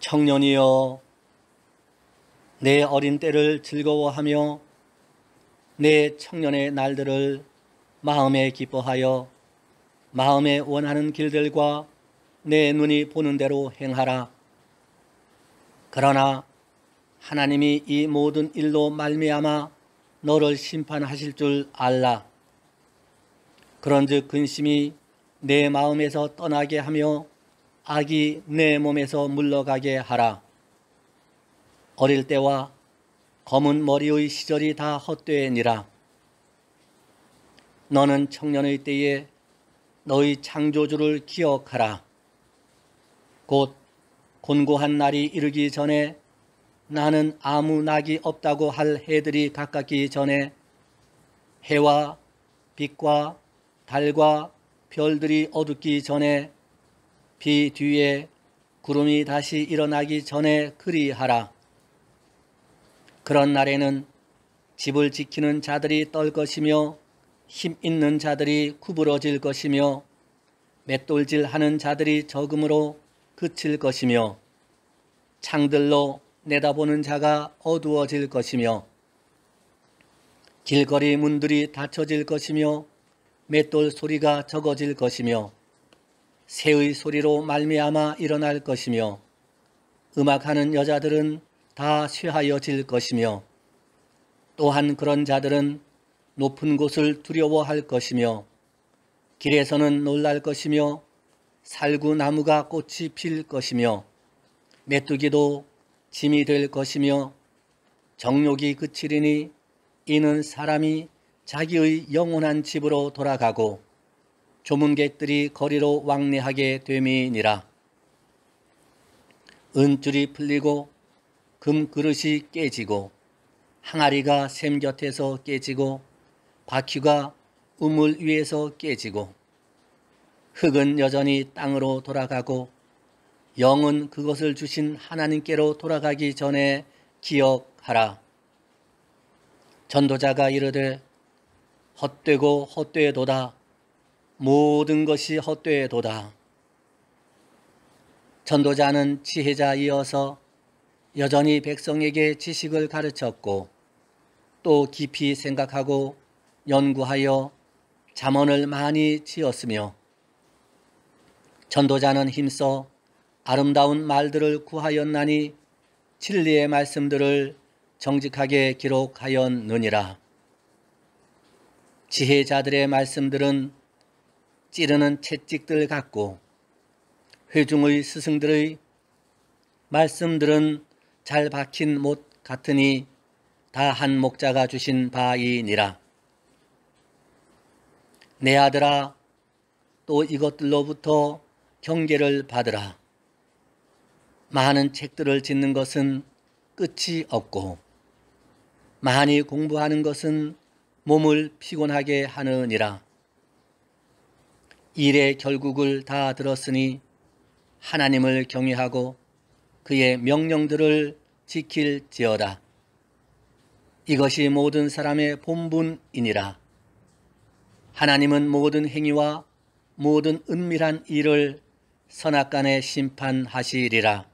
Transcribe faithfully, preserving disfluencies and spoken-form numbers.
청년이여, 내 어린 때를 즐거워하며 내 청년의 날들을 마음에 기뻐하여 마음에 원하는 길들과 내 눈이 보는 대로 행하라. 그러나 하나님이 이 모든 일로 말미암아 너를 심판하실 줄 알라. 그런즉 근심이 내 마음에서 떠나게 하며 악이 내 몸에서 물러가게 하라. 어릴 때와 검은 머리의 시절이 다 헛되니라. 너는 청년의 때에 너의 창조주를 기억하라. 곧 곤고한 날이 이르기 전에 나는 아무 낙이 없다고 할 해들이 가깝기 전에 해와 빛과 달과 별들이 어둡기 전에 비 뒤에 구름이 다시 일어나기 전에 그리하라. 그런 날에는 집을 지키는 자들이 떨 것이며 힘 있는 자들이 구부러질 것이며 맷돌질하는 자들이 적음으로 그칠 것이며 창들로 내다보는 자가 어두워질 것이며 길거리 문들이 닫혀질 것이며 맷돌 소리가 적어질 것이며 새의 소리로 말미암아 일어날 것이며 음악하는 여자들은 다 쇠하여질 것이며 또한 그런 자들은 높은 곳을 두려워할 것이며 길에서는 놀랄 것이며 살구나무가 꽃이 필 것이며 메뚜기도 짐이 될 것이며 정욕이 그치리니 이는 사람이 자기의 영원한 집으로 돌아가고 조문객들이 거리로 왕래하게 됨이니라. 은줄이 풀리고 금그릇이 깨지고 항아리가 샘 곁에서 깨지고 바퀴가 우물 위에서 깨지고 흙은 여전히 땅으로 돌아가고 영은 그것을 주신 하나님께로 돌아가기 전에 기억하라. 전도자가 이르되 헛되고 헛되도다. 모든 것이 헛되도다. 전도자는 지혜자이어서 여전히 백성에게 지식을 가르쳤고 또 깊이 생각하고 연구하여 잠언을 많이 지었으며 전도자는 힘써 아름다운 말들을 구하였나니 진리의 말씀들을 정직하게 기록하였느니라. 지혜자들의 말씀들은 찌르는 채찍들 같고 회중의 스승들의 말씀들은 잘 박힌 못 같으니 다 한 목자가 주신 바이니라. 내 아들아, 또 이것들로부터 경계를 받으라. 많은 책들을 짓는 것은 끝이 없고 많이 공부하는 것은 몸을 피곤하게 하느니라. 일의 결국을 다 들었으니 하나님을 경외하고 그의 명령들을 지킬지어다. 이것이 모든 사람의 본분이니라. 하나님은 모든 행위와 모든 은밀한 일을 선악간에 심판하시리라.